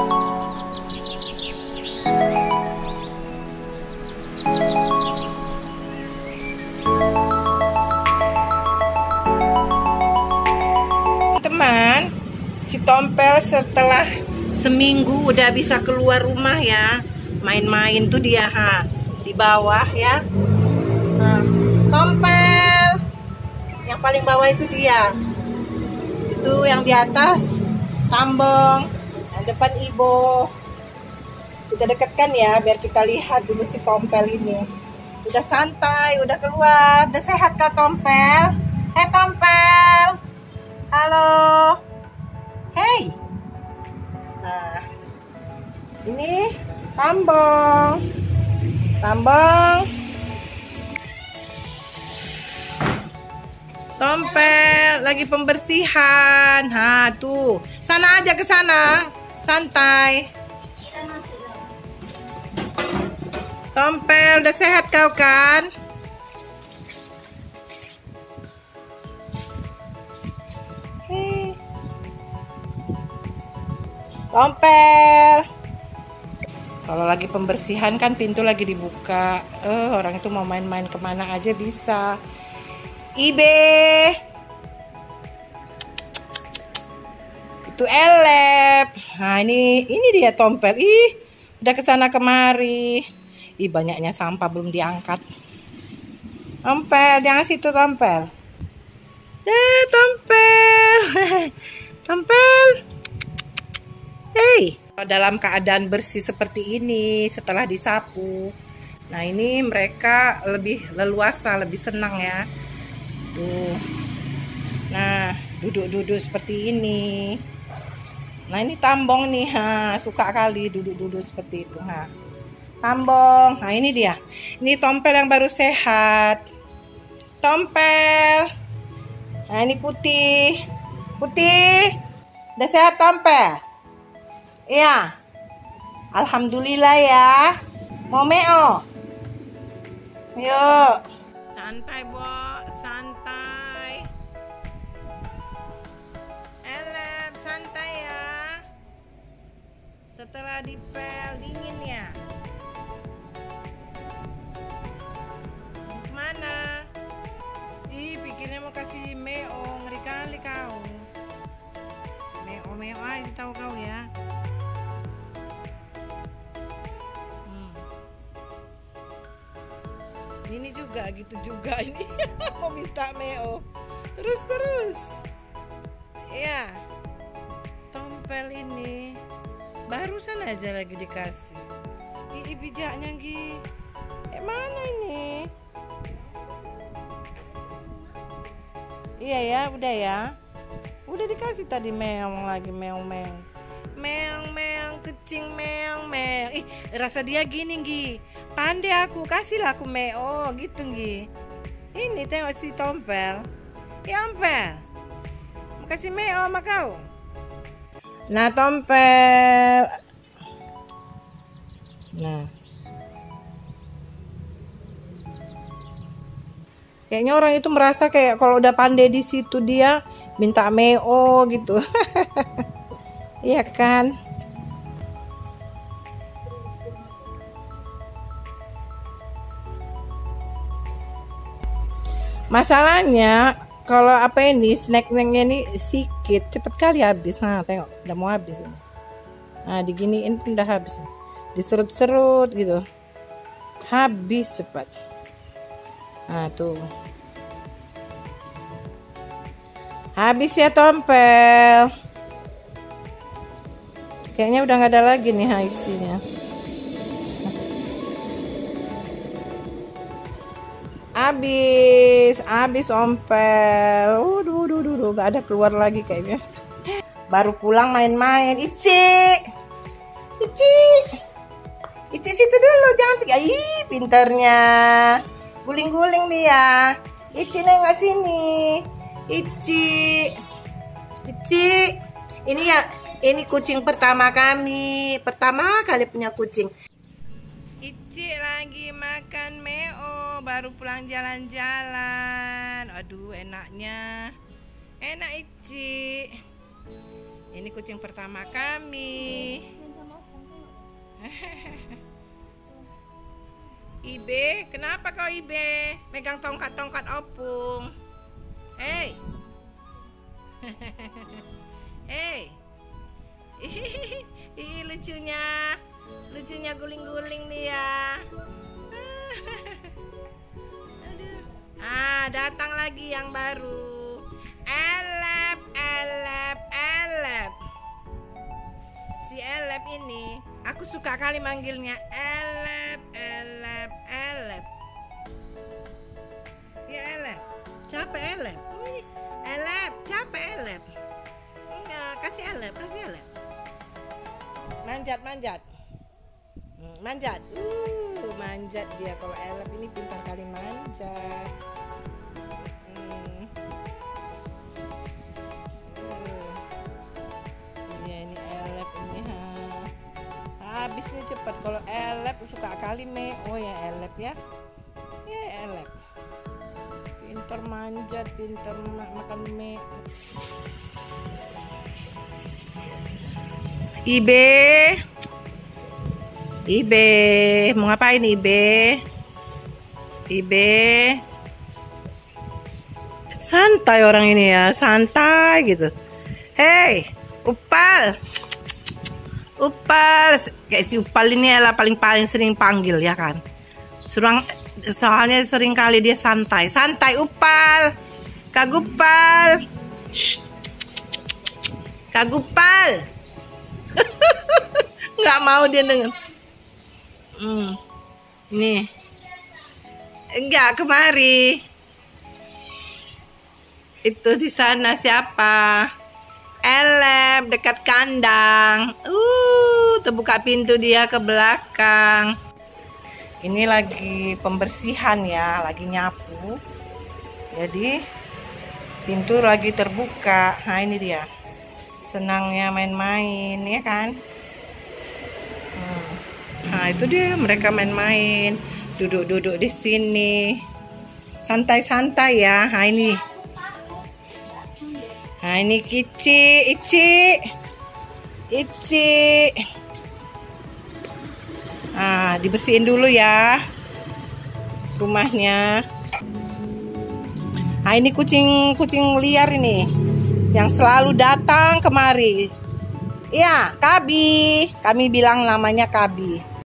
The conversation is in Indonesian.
Teman, si Tompel setelah seminggu udah bisa keluar rumah ya, main-main tuh dia di bawah ya. Nah, Tompel yang paling bawah itu dia, itu yang di atas tambang, yang depan Ibo. Kita dekatkan ya biar kita lihat dulu si Tompel ini. Udah santai, udah keluar, udah sehat kah Tompel? Hei Tompel, halo, hey. Nah, ini tambang, Tompel lagi pembersihan. Tuh, sana aja ke sana, santai. Tompel, udah sehat kau kan? Tompel. Kalau lagi pembersihan kan pintu lagi dibuka. Orang itu mau main-main kemana aja bisa. Ibe. Itu Elep. Nah, ini dia Tompel. Ih, udah kesana kemari. Ih, banyaknya sampah belum diangkat. Tompel, jangan situ Tompel. Tompel. Tompel. Hey, dalam keadaan bersih seperti ini setelah disapu. Nah, ini mereka lebih leluasa, lebih senang ya. Tuh. Nah, duduk-duduk seperti ini. Nah, ini tambang nih, suka kali duduk-duduk seperti itu. Tambang. Nah, ini dia. Ini Tompel yang baru sehat. Tompel. Nah, ini Putih. Putih. Udah sehat Tompel? Iya. Alhamdulillah ya. Mau meo? Yuk. Santai, Bo. Santai. Elep, santai ya. Setelah dipel dingin ya. Mana? Ih, pikirnya mau kasih meo, ngeri kali kau. Meo aja tahu kau ya. Ini juga gitu juga ini mau minta meo. Terus. Ya. Tompel ini barusan aja lagi dikasih. Ini bijaknya Gi. Mana ini? Iya ya, udah ya. Udah dikasih tadi meong lagi, meong. Meong, kecing meong. Ih, rasa dia gini, Gi. Pandai aku, kasihlah aku meo gitu, Gi. Ini tengok si Tompel. Ya, Tompel. Mau kasih meo sama kau? Nah, Tompel. Nah. Kayaknya orang itu merasa kayak kalau udah pandai di situ dia minta meo gitu. Iya kan? Masalahnya kalau apa ini snacknya ini sedikit, cepet kali habis. Tengok udah mau habis ini. Diginiin pun udah habis. Diserut-serut gitu. Habis cepat. Tuh. Habis ya Tompel. Kayaknya udah nggak ada lagi nih isinya. Habis Tompel. Duh, nggak ada keluar lagi kayaknya. Baru pulang main-main. Ici situ dulu, jangan pergi. Ih, pinternya. Guling-guling dia. Ici nengok sini. Ici. Ini ya, ini kucing pertama kami. Pertama kali punya kucing. Ici lagi makan meo, baru pulang jalan-jalan. Aduh, enaknya. Enak Ici. Ini kucing pertama kami. Ibe, kenapa kau Ibe? Megang tongkat-tongkat opung. Hei. Hei. Ih, lucunya. Lucunya guling-guling dia. Aduh. Ah, datang lagi yang baru. Elep, elep, elep. Si Elep ini, aku suka kali manggilnya Elep, Elep, Elep. Ya Elep, capek Elep. Elep, capek Elep. Enggak, kasih Elep, kasih Elep. Manjat, manjat. Manjat. Manjat dia. Kalau Elep ini pintar kali manjat. Ya ini Elep ini habisnya cepat. Kalau Elep suka kali me. Oh ya Elep ya. Ya Elep. Pintar manjat, pintar makan mie. Ibe. Ibe, mau ngapain Ibe? Ibe. Santai orang ini ya, santai gitu. Hei, Upal. Upal. Kayak si Upal ini adalah paling sering panggil ya kan. Soalnya sering kali dia santai. Santai Upal. Kagupal. Kagupal. Nggak mau dia denger. Nih. Enggak, kemari. Itu di sana siapa? Elep dekat kandang. Terbuka pintu dia ke belakang. Ini lagi pembersihan ya, lagi nyapu. Jadi pintu lagi terbuka. Nah, ini dia. Senangnya main-main ya kan? Nah, itu dia mereka main-main, duduk-duduk di sini. Santai-santai ya. Nah, ini. Nah, ini Kici, Ici. Nah, dibersihin dulu ya rumahnya. Nah, ini kucing liar ini yang selalu datang kemari. Iya, Kabi. Kami bilang namanya Kabi.